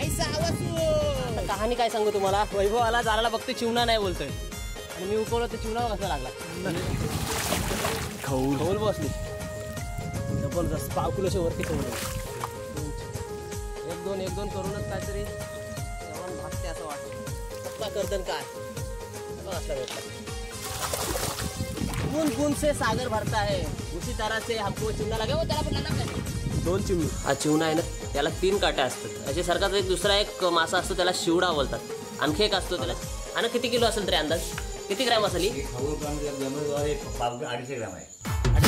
कहाणी काय सांगू तुम्हाला. वैभव आला झाडाला फक्त चिवणा नाही बोलतोय आणि मी उकवलं तर चिवणा कसा लागला. खौल बसली जबरदस्त पावकुलाच्या वरती खौल. एक दोन करूनच काहीतरी जेवण भागते असं वाटतं. करतन काय असला भेटला. बूंद से सागर भरता है उसी तरह से हमको चिवणा लगे. त्याला पण लागला 2 चिमणी. हा चिवणा आहे ना त्याला 3 काट्या असतात. असे सारखाच एक दुसरा एक मासा असतो त्याला शिवडा बोलतात. आणखी एक असतो त्याला. आणि किती किलो असेल तरी अंदाज किती ग्रॅम असेल? 250 ग्रॅम आहे.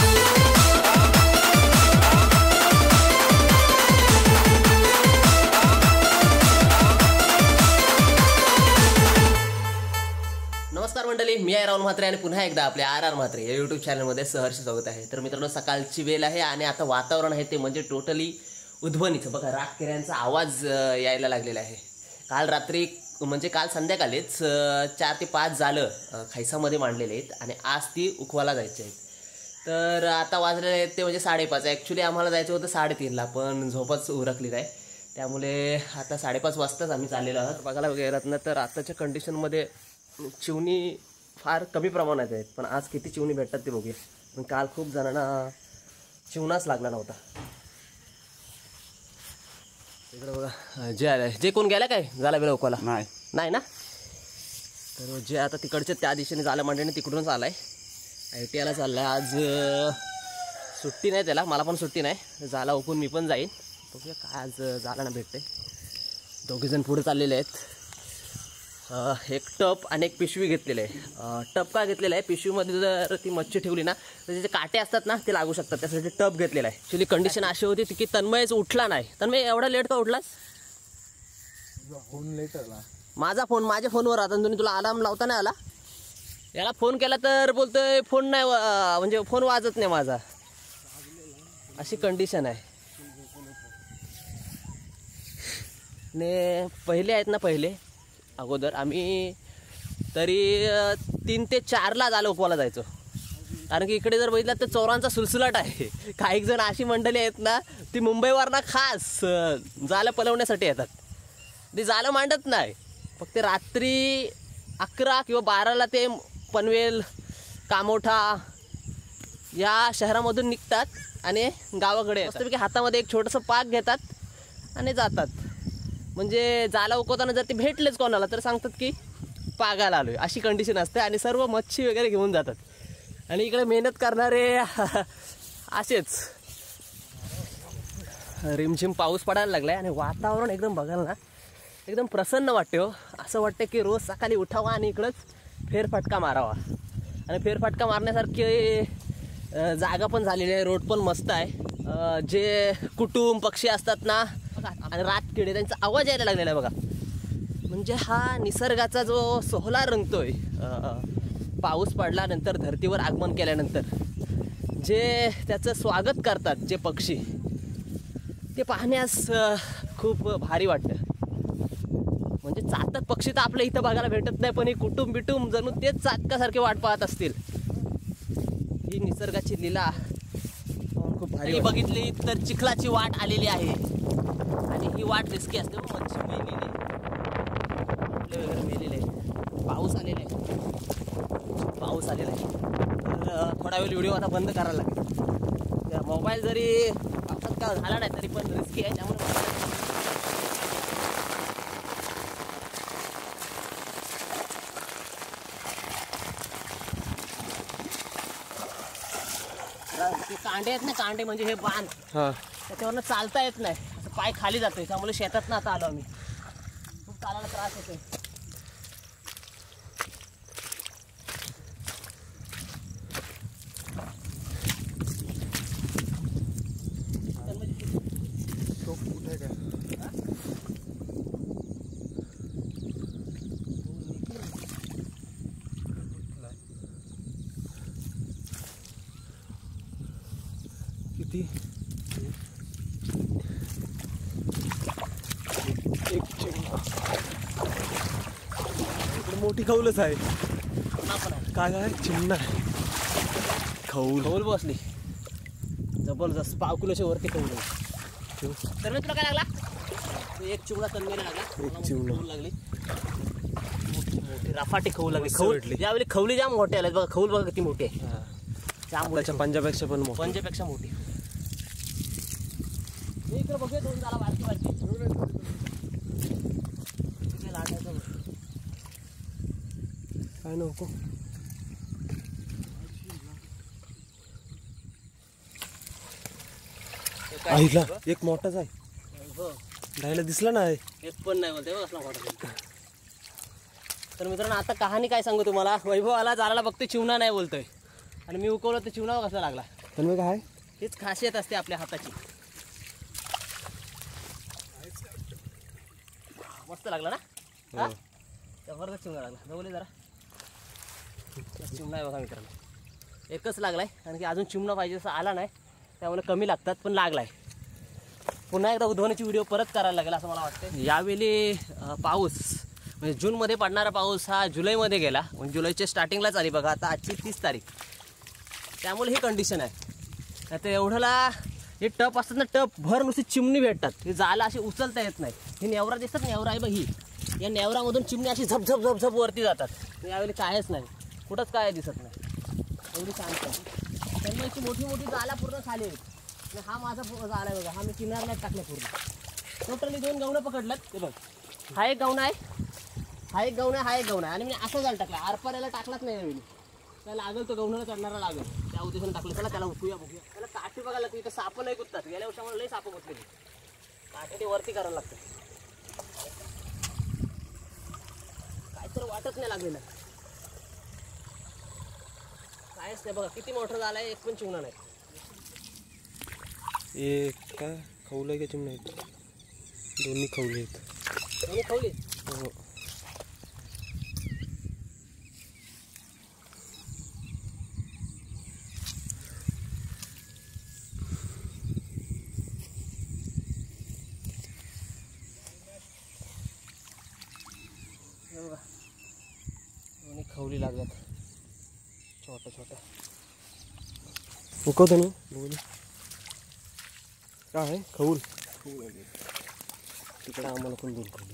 नमस्कार मंडळी, मी आहे राहुल म्हात्रे आणि पुन्हा एकदा आपल्या RR म्हात्रे या यूट्यूब चॅनलमध्ये सहर्ष स्वागत आहे. तर मित्रांनो, सकाळची वेळ आहे आणि आता वातावरण आहे ते म्हणजे टोटली उद्भवणीचं. बघा, रातकिऱ्यांचा आवाज यायला लागलेला आहे. काल रात्री म्हणजे काल संध्याकाळीच 4 ते 5 झालं खैसामध्ये मांडलेले आहेत आणि आज ती उखवाला जायचे आहेत. तर आता वाजलेले आहेत ते म्हणजे 5:30. ॲक्च्युली आम्हाला जायचं होतं 3:30ला, पण झोपच उरकली काय, त्यामुळे आता 5:30 वाजताच आम्ही चाललेलो आहोत. बघायला गेलात ना तर आताच्या कंडिशनमध्ये चिवणी फार कमी प्रमाणात आहेत, पण आज किती चिवणी भेटतात ते बघूया. पण काल खूप जणांना चिवणाच लागला नव्हता. इकडे बघा, जे आलं जे कोण गेला काय झाला वेळ उकवाला नाही ना. तर जे आता तिकडचे त्या दिशेने झालं म्हणजे तिकडूनच आलाय. ITIला चाललाय आज. सुट्टी नाही त्याला, मला पण सुट्टी नाही. झाला उकून मी पण जाईन. बघूया काय आज झाला ना भेटते. दोघेजण पुढे चाललेले आहेत. एक टप आणि एक पिशवी घेतलेलं आहे. टप का घेतलेला आहे, पिशवीमध्ये जर ती मच्छी ठेवली ना तर त्याचे काटे असतात ना ते लागू शकतात, त्यासाठी टप घेतलेला आहे. ॲक्च्युली कंडिशन अशी होती की तन्मयच उठला नाही. तन्मय एवढा लेट का उठलास? फोन लेट आला माझा फोन माझ्या फोनवर आता. तुम्ही तुला अलार्म लावता नाही आला. याला फोन केला तर बोलतोय फोन नाही, म्हणजे फोन वाजत नाही माझा. अशी कंडिशन आहे. ने पहिले आहेत ना, पहिले अगोदर आम्ही तरी 3 ते 4ला झालं उकवाला जायचो. कारण की इकडे जर बघितलं तर चोरांचा सुलसुलाट आहे. काही जण अशी मंडळी आहेत ना, ती मुंबईवरनं खास जालं पलवण्यासाठी येतात. ती जालं मांडत नाही, फक्त रात्री 11 किंवा 12ला ते पनवेल, कामोठा या शहरामधून निघतात आणि गावाकडे मस्तपैकी हातामध्ये एक छोटंसं पाक घेतात आणि जातात. म्हणजे जाला उकवताना जर ते भेटलेच कोणाला तर सांगतात की पागाला आलोय, अशी कंडिशन असते. आणि सर्व मच्छी वगैरे घेऊन जातात. आणि इकडे मेहनत करणारे असेच. रिमझिम पाऊस पडायला लागलाय आणि वातावरण एकदम बघायला ना एकदम प्रसन्न वाटते हो. असं वाटतं की रोज सकाळी उठावा आणि इकडंच फेरफटका मारावा. आणि फेरफटका मारण्यासारखी जागा पण झालेली आहे. रोड पण मस्त आहे. जे कुटुंब पक्षी असतात ना आणि रातकिडे त्यांचा आवाज यायला लागलेला आहे बघा. म्हणजे हा निसर्गाचा जो सोहळा रंगतोय पाऊस पडल्यानंतर, धरतीवर आगमन केल्यानंतर जे त्याचं स्वागत करतात जे पक्षी, ते पाहण्यास खूप भारी वाटतं. म्हणजे चातक पक्षी तर आपल्या इथं बघायला भेटत नाही, पण हे कुटुंब बिटुंब जणू तेच चातकासारखे वाट पाहत असतील. ही निसर्गाची लीला खूप भारी बघितली तर चिखलाची वाट आलेली आहे. आणि ही वाट रिस्की असते. मच्छी मेलेली वगैरे मेलेले आहे. पाऊस आलेला आहे. तर थोडा वेळ व्हिडिओ आता बंद करायला लागेल. मोबाईल जरी पावसात का झाला नाही तरी पण रिस्की आहे, त्यामुळे कांडे आहेत ना, कांडे म्हणजे हे बांध, त्याच्यावरनं चालता येत नाही. पाय खाली जातोय, त्यामुळे शेतात ना आता आलो आम्ही. खूप चालायला त्रास होतोय. किती मोठी खौलच आहे. काय काय चिमणा आहे. खौल बसली जबरदस्त पावकुलाच्या वरती खौल. तर मी तुला काय लागला एक चिवडा तन्मेला लागला, एक चिवडा. खवल लागली मोठी राफाटी खवल लागली. खवल यावेळी खवली जाम मोठे आले बघा. खवल बघा किती मोठी आहे, जाम त्याच्या पंजापेक्षा पण मोठी. पंजापेक्षा मोठी. इकडे बघूया दोन झाला बारकी बारकी लाटायचं काय नको. आईला एक मोठाच आहे, राहायला दिसला नाही. एक पण नाही बोलते कसला मोठा. तर मित्रांनो आता कहाणी काय सांगू तुम्हाला. वैभव आला जायला बघतोय चिवणा नाही बोलतोय आणि मी उकवलं तर चिवणा कसा लागला. पण मग काय हीच खासियत असते आपल्या हाताची. मस्त लागला ना, जबरदस्त चिवणा लागला. बघले जरा चिमणा आहे बघा मित्रांनो. एकच लागलाय कारण की अजून चिमणा पाहिजे असं आला नाही, त्यामुळे कमी लागतात, पण लागलाय. पुन्हा एकदा उद्भवण्याची व्हिडिओ परत करायला लागेल असं मला वाटतं. यावेळी पाऊस म्हणजे जूनमध्ये पडणारा पाऊस हा जुलैमध्ये गेला, म्हणजे जुलैच्या स्टार्टिंगलाच आली बघा. आता आजची 30 तारीख, त्यामुळे ही कंडिशन आहे. आता एवढ्याला हे टप असतात ना, टप भर नुसती चिमणी भेटतात. हे जायला अशी उचलता येत नाही. ही नेवरा दिसतात, नेवरा आहे बघ ही. या नेवरामधून चिमणी अशी झप झप झप झप वरती जातात. यावेळी कायच नाही, कुठंच काय दिसत नाही. एवढी शांत आहे. त्यांची मोठी मोठी जाळा पूर्ण खाली आहेत. हा माझा जाळा आहे बघा, हा मी किनारण्यात टाकला पूर्ण. टोटली 2 गवणं पकडल्यात. ते बघ, हा एक गवणा आहे, हा एक गवणा आहे, हा एक गवणा आहे. आणि मी असा जाळ टाकला, आरपाऱ्याला टाकलाच नाही यावेळी. त्याला लागेल तो गवणाला चढणारा लागेल, त्या उद्देशाने टाकलं. चला त्याला उठूया बघूया. त्याला काठी बघायला लागते. इथं साप नाही गुततात. गेल्या वर्षामध्ये लई साप गुतलेली. काठी ते वरती करायला लागतं. काय तर वाटत नाही लागलेलं, कायच नाही बघा. किती मोठं झालं आहे, एक पण चिवणा नाही. एक काय खवलंय का चिमणा आहेत, दोन्ही खवले आहेत. दोन्ही खवली. हो. बघा दोन्ही खवली लागल्यात, छोट्या छोट्या. उकवतो ना बघू. काय आहे खवूल. तिकडे आम्हाला पण 2 खवली.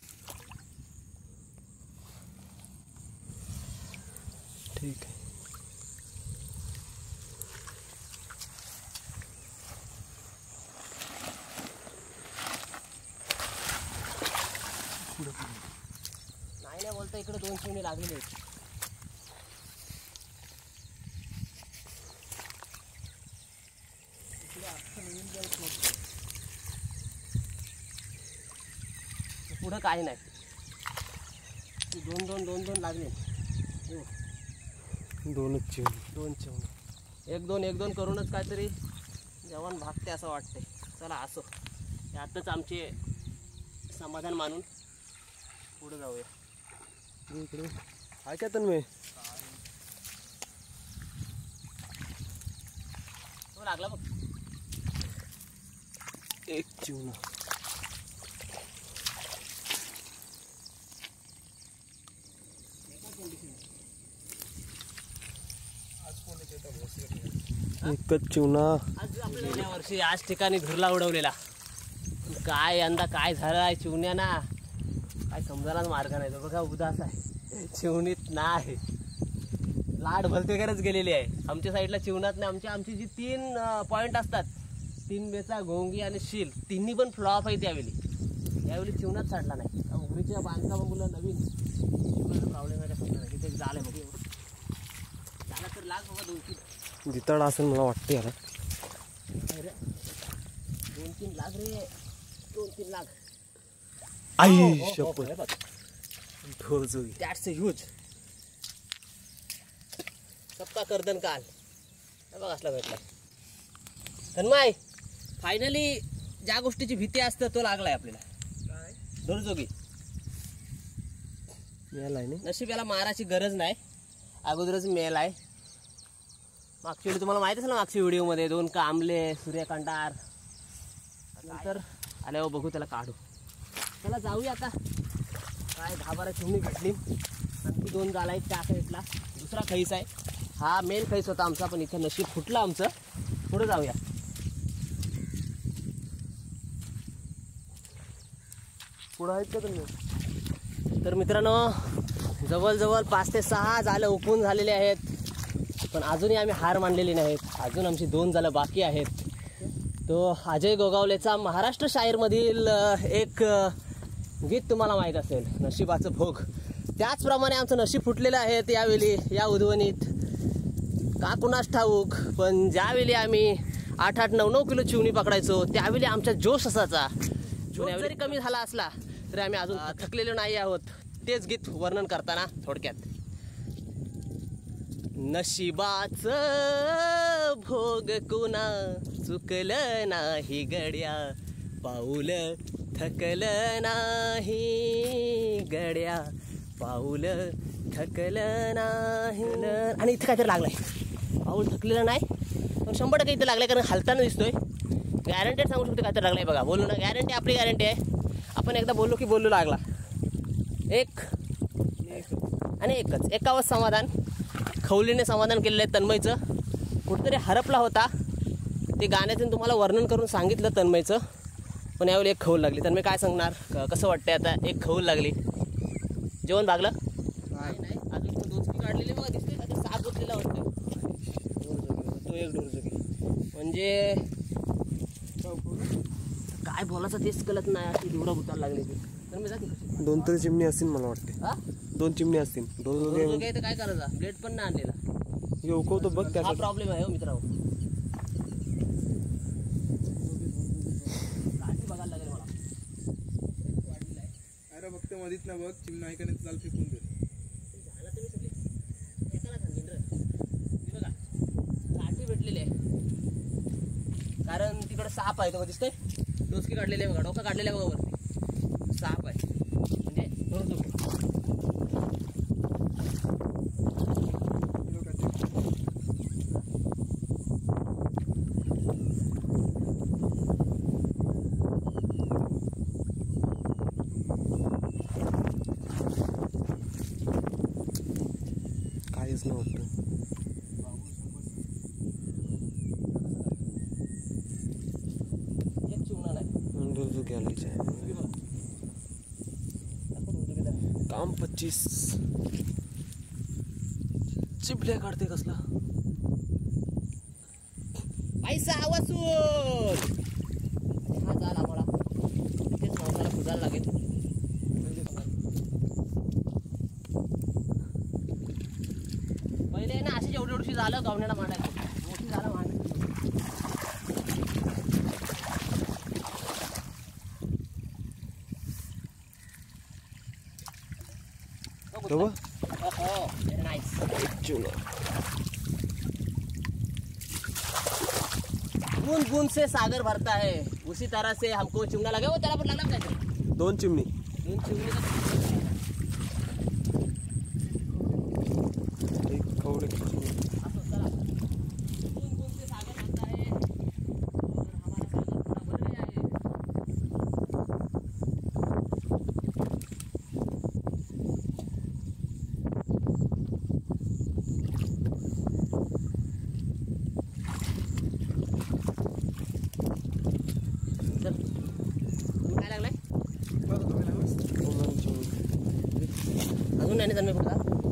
ठीक आहे. नाही बोलता इकडे 2 चिमणी लागलेली आहेत. पुढं काही नाही. 2 लागले. 2च चिमणी. 2 चिमणी. 1-2 करूनच काहीतरी जेवण भागते असं वाटते. चला असो, यातच आमचे समाधान मानून पुढे जाऊया. इकडे काय काय तन्मय. तो लागला बघ, एक चिवणा. एकच चिवणा. आज आपल्या या वर्षी याच ठिकाणी घरला उडवलेला. काय यंदा काय झालं आहे चिवण्याना, काय समजायलाच मार्ग नाही. तो बघा उदास आहे, चिवणीत नाही. लाड भलतेकरच गेलेली आहे. आमच्या साईडला चिवणात नाही. आमची जी 3 पॉईंट असतात, 3 बेचा, घोंगी आणि शील, तिन्ही पण फ्लॉप आहे. यावेळी चिवणात चढला नाही. उघडीच्या बांधकाम मुलं नवीन प्रॉब्लेम आहे. समजा नाही तिथे झालं बघ. झाला तर लाग बघा 2-3 जिताड असेल मला वाटते याला. 2-3 लाख रे, 2-3 लाख. आई शपथ. That's a huge. सबका कर्दन काल बघ असला भेटला. तन्मय फायनली ज्या गोष्टीची भीती असते तो लागलाय आपल्याला. दोरजोगी याला आहे. नशीब याला मारायची गरज नाही, अगोदरच मेल आहे. मागच्या वेळी तुम्हाला माहिती असेल ना, मागच्या व्हिडिओमध्ये 2 कांबले, सूर्यकांडार. नंतर आल्यावर बघू, त्याला काढू. चला जाऊया आता. काय 10-12 चिमणी भेटली. आणखी 2 झाला आहेत त्या साईडला. दुसरा खैस आहे. हा मेन खैस होता आमचा, पण इथं नशीब फुटलं आमचं. पुढे जाऊया. पुढं आहेत का तुम्ही? तर मित्रांनो, जवळजवळ 5 ते 6 झालं ओपून झालेले आहेत, पण अजूनही आम्ही हार मानलेली नाहीत. अजून आमची 2 झालं बाकी आहेत. तो अजय गोगावलेचा महाराष्ट्र शाहीरमधील एक गीत तुम्हाला माहीत असेल, नशिबाचं भोग. त्याचप्रमाणे आमचं नशीब फुटलेलं आहे यावेळी या उधवणीत, का कुणास ठाऊक. पण ज्यावेळी आम्ही 8-8, 9-9 किलो चिवणी पकडायचो त्यावेळी आमचा जोश असायचा. जोश जरी कमी झाला असला तरी आम्ही अजून थकलेलो नाही आहोत. तेच गीत वर्णन करताना थोडक्यात, नशिबाचं भोग कुणा चुकलं नाही गड्या, पाऊल थकलं नाही गड्या, पाऊल थकलं नाही. आणि इथं काहीतरी लागलंय, पाऊल थकलेलं नाही पण 100% इथं लागलंय, कारण हलताना दिसतोय. गॅरंटेड सांगू शकतो काहीतरी लागलंय बघा. बोलू ना, गॅरंटी आपली गॅरंटी आहे. आपण एकदा बोललो की बोलू लागला. एक आणि एकच, एकावर समाधान. खवलीने समाधान केलेलं आहे तन्मयचं. कुठेतरी हरपला होता, ते गाण्यातून तुम्हाला वर्णन करून सांगितलं तन्मयचं, पण यावेळी एक खवल लागली. तन्मय काय सांगणार, कसं वाटतंय आता? एक खवल लागली. जेवण भागलं नाही, अजून पण दोस्ती काढलेली बघा, दिसते आता साप गुतलेला वाटतोय. तो एक ढोरजोगी म्हणजे काय बोलायचं तेच कळत नाही. अशी दिवरा भुतायला लागली ती. तर मी जाते 2 तरी चिमणी असतील मला वाटते. 2 चिमणी असतील. ढोरजोगी तर काय करायचं, ब्लेड पण नाही आणलेला. उकवतो बघ, हा प्रॉब्लेम आहे हो मित्रांनो. काठी बघायला लागेल मला. अरे फक्त मधीत ना बघ, चिमणा ऐकाने चाल फेकून दे. झालं तुम्ही सगळी एकाला सांगेन रे. बघा काठी भेटलेली आहे, कारण तिकडे साप आहे. तो दिसतोय, डोसकी काढलेली आहे बघा, डोका काढलेला आहे बघा वरती. साप आहे म्हणजे ढोरजोगी. काहीच नाही वाटतं. एक चिवणा नाही. ढोरजोगी आलायचं आहे. काम 25 चिपल्या काढते कसला पैसा वसूल. हा झाला आम्हाला तेच माणसाला खुदायला लागेल. पहिले ना अशी एवढी झालं गावण्याला मांडायचं, मोठी झालं मांडायचं. बूंद बूंद से सागर भरता है, उसी तरह से हमको चिमना लगे. वो त्याला पण लागला काहीतरी. 2 चिमणी. 2 चिमणी एक खवले. काय लागलाय अजून नाही ना. पुढचा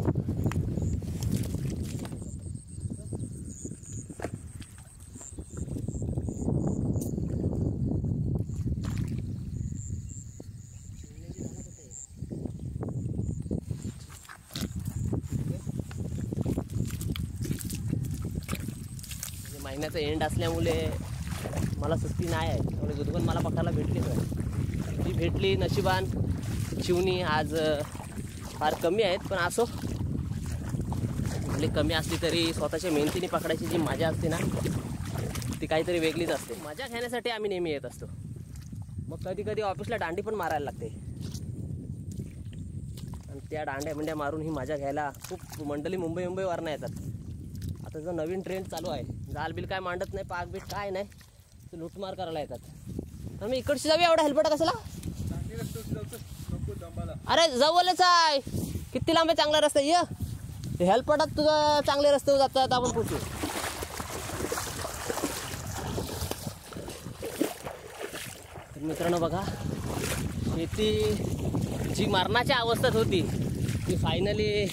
महिन्याचा एंड असल्यामुळे मला सुट्टी नाही आहे, त्यामुळे दुधगण मला पकडायला भेटलीच नाही. जी भेटली नशिबान चिवणी आज फार कमी आहेत, पण असो म्हणजे कमी असली तरी स्वतःच्या मेहनतीने पकडायची जी मजा असते ना ती काहीतरी वेगळीच असते. मजा घेण्यासाठी आम्ही नेहमी येत असतो. मग कधी कधी ऑफिसला दांडी पण मारायला लागते, आणि त्या दांड्या मारून ही मजा घ्यायला खूप मंडळी मुंबईवरनं येतात. आता जो नवीन ट्रेंड चालू आहे, जाल बिल काय मांडत नाही, पाक बीट काय नाही, लुटमार करायला येतात. तर मी इकडची जाऊया, एवढा हेल्पट कशाला? अरे जवळच आहे, किती लांब आहे, चांगला रस्ता ये. हेल्पटात तुझं चांगले रस्ते जातात, आपण पोचू. तर मित्रांनो बघा, शेती जी मरणाच्या अवस्थेत होती ती फायनली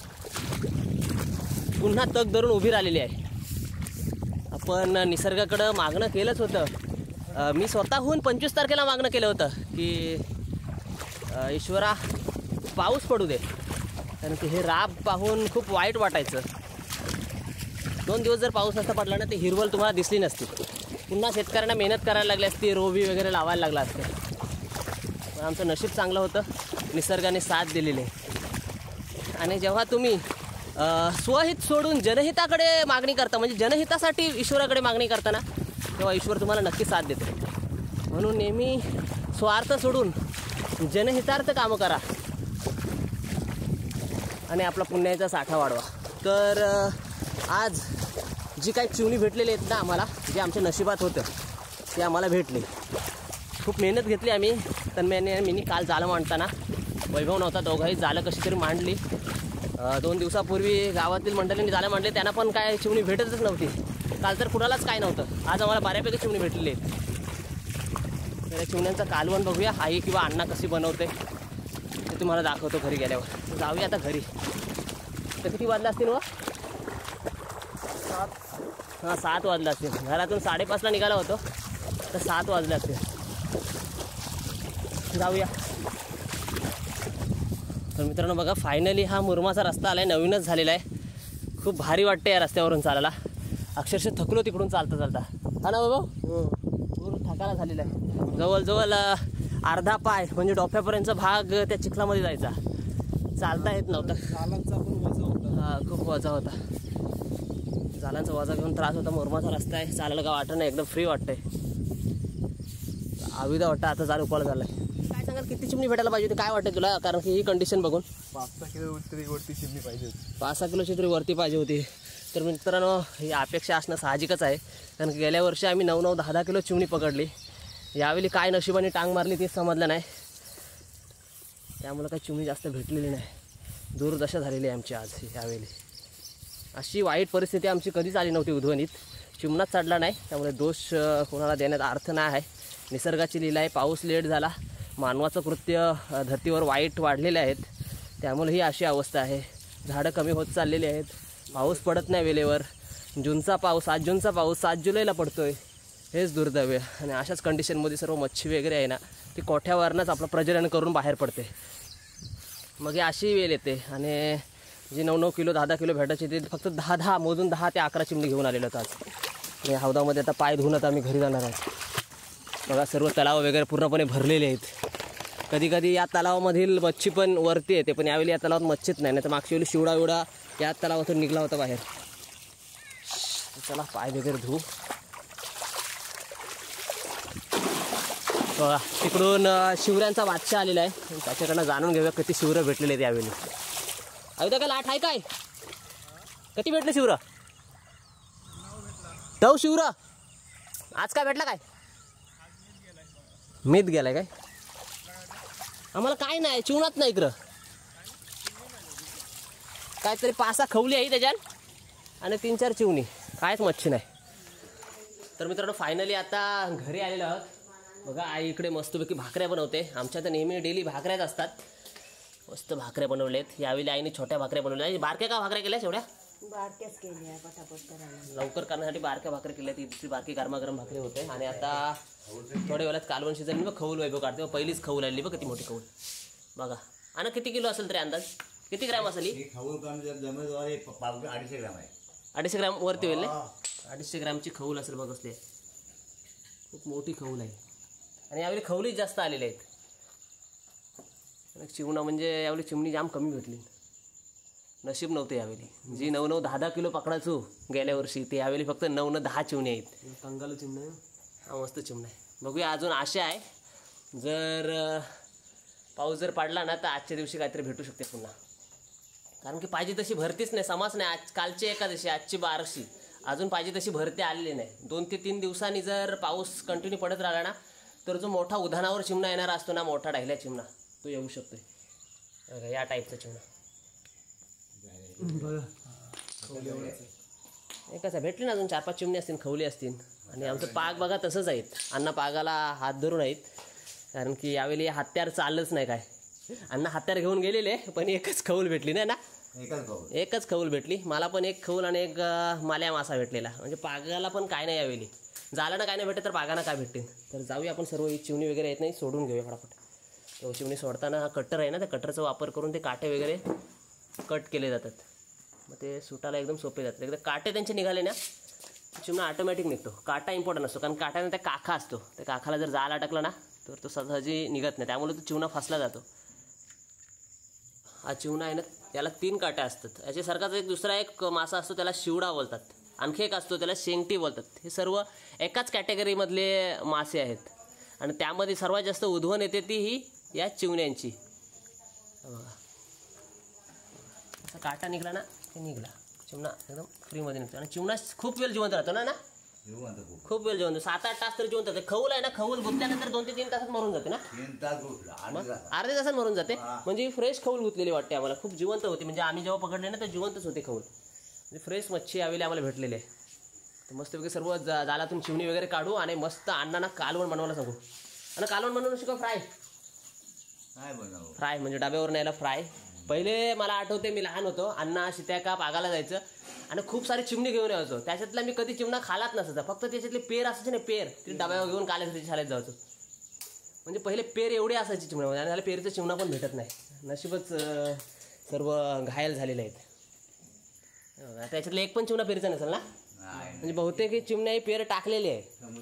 पुन्हा तग धरून उभी राहिलेली आहे. आपण निसर्गाकडं मागणं केलंच होतं. मी स्वतःहून 25 तारखेला मागणं केलं होतं की ईश्वरा पाऊस पडू दे, कारण की हे राब पाहून खूप वाईट वाटायचं. 2 दिवस जर पाऊस नसता पडला ना, ते हिरवळ तुम्हाला दिसली नसती. पुन्हा शेतकऱ्यांना मेहनत करायला लागली असती, रोबी वगैरे लावायला लागला असते. पण आमचं नशीब चांगलं होतं, निसर्गाने साथ दिलेली. आणि जेव्हा तुम्ही स्वहित सोडून जनहिताकडे मागणी करता, म्हणजे जनहितासाठी ईश्वराकडे मागणी करता ना, तेव्हा ईश्वर तुम्हाला नक्की साथ देतो. म्हणून नेहमी स्वार्थ सोडून जनहितार्थ कामं करा आणि आपला पुण्याचा साठा वाढवा. तर आज जी काही चिवणी भेटलेली आहेत ना आम्हाला, जे आमच्या नशिबात होतं ते आम्हाला भेटले. खूप मेहनत घेतली आम्ही. तन्मयाने मी काल जाळं मांडताना वैभव नव्हता, दोघंही जाळं कशी तरी मांडली. 2 दिवसापूर्वी गावातील मंडळींनी जाळं मांडले, त्यांना पण काय चिवणी भेटतच नव्हती. काल तर कुणालाच काय नव्हतं. आज आम्हाला बऱ्यापैकी चिवणी भेटलेली आहेत. तर या चिवण्यांचं कालवण बघूया आई किंवा अण्णा कशी बनवते ते तुम्हाला दाखवतो घरी गेल्यावर. जाऊया आता घरी. तर किती वाजले असतील व? 7 वाजले असतील. घरातून 5:30ला निघाला होतो, तर 7 वाजले असतील. जाऊया. तर मित्रांनो बघा, फायनली हा मुरमाचा रस्ता आला आहे, नवीनच झालेला आहे. खूप भारी वाटते या रस्त्यावरून चालायला. अक्षरशः थकलो तिकडून चालता चालता. हा ना बाबा, पूर्ण थकायला झालेला आहे. जवळजवळ अर्धा पाय म्हणजे डोक्यापर्यंतचा भाग त्या चिखलामध्ये जायचा. चालता येत नव्हतं. जालांचा पण वजा होता. हा, खूप वजा होता. जालांचा वजा घेऊन त्रास होता. मुरमाचा रस्ता आहे, चालायला का वाटत नाही, एकदम फ्री वाटतंय. आविदा वाटतं आता चालू उपाळ झालाय. काय सांगाल, किती चिमणी भेटायला पाहिजे होती, काय वाटतं तुला? कारण की ही कंडिशन बघून 5-6 किलो तरी वरती चिमणी पाहिजे होती. 5-6 किलोची तरी वरती पाहिजे होती. तर मित्रांनो, ही अपेक्षा असणं साहजिकच आहे, कारण की गेल्या वर्षी आम्ही 9-9, 10-10 किलो चिमणी पकडली. यावेळी काय नशिबाने टांग मारली तेच समजलं नाही. त्यामुळे काही चिमणी जास्त भेटलेली नाही. दुर्दशा झालेली आहे आमची आज यावेळी. अशी वाईट परिस्थिती आमची कधीच आली नव्हती उद्वणीत. चिमणाच चढला नाही, त्यामुळे दोष कोणाला देण्यात अर्थ नाही आहे. निसर्गाची लीला आहे. पाऊस लेट झाला, मानवाचं कृत्य धर्तीवर वाईट वाढलेले आहेत, त्यामुळे ही अशी अवस्था आहे. झाडं कमी होत चाललेली आहेत, पाऊस पडत नाही वेळेवर. जूनचा पाऊस, 7 जूनचा पाऊस 7 जुलैला पडतोय. हेच दुर्दैव. आणि अशाच कंडिशनमध्ये सर्व मच्छी वगैरे आहे ना, ती कोठ्यावरनंच आपलं प्रजनन करून बाहेर पडते. मग ही अशी वेळ येते. आणि जी 9-9 किलो 10-10 किलो भेटायची ते फक्त 10 मोजून 10 ते 11 चिमणी घेऊन आलेलो होतो आज. आणि हौदामध्ये आता पाय धुवून आता आम्ही घरी जाणार आहोत. बघा, सर्व तलाव वगैरे पूर्णपणे भरलेले आहेत. कधी कधी या तलावामधील मच्छी पण वरती येते, पण यावेळी या तलावात मच्छीच नाही. तर मागच्या वेळी शिवडा विवडा या तलावातून निघला होता बाहेर. चला पाय वगैरे धुवू. बघा, तिकडून शिवऱ्यांचा बादशाह आलेला आहे, त्याच्याकडनं जाणून घेऊया किती शिवरं भेटलेले आहेत यावेळी. अवधा का लाट आहे काय? किती भेटले शिवरं? 9 शिवरं. आज काय भेटला? काय मीत गेलाय काय? आम्हाला काय नाही, चिवणात नाही इकडं. काहीतरी 5-6 खवली आहे त्याच्यात आणि 3-4 चिवणी, कायच मच्छी नाही. तर मित्रांनो, फायनली आता घरी आलेलो आहोत. बघा, आई इकडे मस्तपैकी भाकऱ्या बनवते. आमच्या तर नेहमी डेली भाकऱ्याच असतात. मस्त भाकऱ्या बनवलेत. यावेळी आईने छोट्या भाकऱ्या बनवल्या. बारक्या का भाकऱ्या केल्या? एवढ्या बारक्याच केल्या पटापट करायला. लवकर करण्यासाठी बारक्या भाकऱ्या केल्या. ती दुसरी बारकी गरमागरम भाकरी होते. आणि आता थोड्या वेळात कालवण शिजवली. मग खवूल वैभव काढते. पहिलीच खवूल आली बघ, किती मोठी खवूल. बघा, आणि किती किलो असेल तरी अंदाज? किती ग्रॅम असेल? 250 ग्रॅम आहे. 250 ग्रॅम वरती होईल. 250 ग्रॅमची खवूल असेल बघ. असले खूप मोठी खवूल आहे. आणि यावेळी खवलीच जास्त आलेले आहेत. चिवणा म्हणजे यावेळी चिमणी जाम कमी भेटली. नशीब नव्हते यावेळी. जी 9-9, 10-10 किलो पकडायचो गेल्या वर्षी, ते यावेळी फक्त 9-9, 10 चिमणी आहेत. कंगाल चिमणा. हा, मस्त चिमणा आहे. बघूया, अजून आशा आहे. जर पाऊस जर पडला ना, तर आजच्या दिवशी काहीतरी भेटू शकते पुन्हा. कारण की पाहिजे तशी भरतीच नाही. समाज नाही. आज कालची एकादशी, आजची 12शी, अजून पाहिजे तशी भरती आलेली नाही. 2 ते 3 दिवसांनी जर पाऊस कंटिन्यू पडत राहिला ना, तर जो मोठा उधाणावर चिमणा येणारा असतो ना, मोठा ढायल्या चिमणा, तो येऊ शकतोय. या टाईपचा चिमणा एकच आहे. भेटली ना, अजून 4-5 चिमणी असतील, खवली असतील. आणि आमचं पाग बघा तसंच आहेत. अण्णा पागाला हात धरून आहेत. कारण की यावेळी हत्यार चाललंच नाही काय. अण्णा हत्यार घेऊन गेलेले पण एकच खौल भेटली नाही ना. एकच खौल भेटली मला पण. एक खौल आणि एक माल्या मासा भेटलेला. म्हणजे पागाला पण काय नाही यावेळी. जालाना काय नाही भेटत तर पागाना काय भेटतील. तर जाऊया आपण सर्व चिमणी वगैरे येत नाही सोडून घेऊया फटाफट. तो चिमणी सोडताना हा कटर आहे ना त्या कटरचा वापर करून ते काटे वगैरे कट केले जातात. मग ते सुटायला एकदम सोपे जातात. एकदा काटे त्यांचे निघाले ना चिमणा ऑटोमॅटिक निघतो. काटा इम्पॉर्टंट असतो कारण काट्याने त्या काखा असतो. त्या काखाला जर जाल अटकला ना तर तो सहजी निघत नाही. त्यामुळे तो चिवणा फसला जातो. हा चिवणा आहे ना त्याला 3 काट्या असतात. याच्यासारखाच एक दुसरा एक मासा असतो त्याला शिवडा बोलतात. आणखी एक असतो त्याला शेंगटी बोलतात. हे सर्व एकाच कॅटेगरीमधले मासे आहेत. आणि त्यामध्ये सर्वात जास्त उधवण येते ती ही या चिवण्यांची. असा काटा निघाला ना ते निघाला. चिमणा एकदम फ्रीमध्ये निघतो. आणि चिमणा खूप वेळ जिवंत राहतो ना. खूप वेळ जिवंत 7-8 तास तरी जिवंत राहते. खौल आहे ना खौल गुंतल्यानंतर 2 ते 3 तासात मरून जाते ना. अर्ध्या तासात मरून जाते. म्हणजे फ्रेश खौल गुंतलेली वाटते आम्हाला. खूप जिवंत होती. म्हणजे आम्ही जेव्हा पकडले ना तर जिवंतच होते खौल. म्हणजे फ्रेश मच्छी यावेळी आम्हाला भेटलेली आहे. तर मस्त वगैरे सर्व जालातून चिमणी वगैरे काढू आणि मस्त अण्णांना कालवण बनवायला सांगू. आणि कालवण बनवून शिकव. फ्राय म्हणजे डब्यावर न्यायला फ्राय. पहिले मला आठवते मी लहान होतो. अण्णा शित्या का पागाला जायचं आणि खूप सारी चिमणी घेऊन यायचो. त्याच्यातला मी कधी चिमणा खालाच नसायचा. फक्त त्याच्यातले पेर असायचे ना पेर ते डब्यावर घेऊन कालासाठी शाळेत जायचो. म्हणजे पहिले पेर एवढे असायचे चिमण्यामध्ये आणि त्याला पेरचा चिमणा पण भेटत नाही. नशीबच सर्व घायल झालेले आहेत. त्याच्यातलं एक पण चिमणा पेरचा नसेल ना. म्हणजे बहुतेक चिमण्या पेर टाकलेले आहे.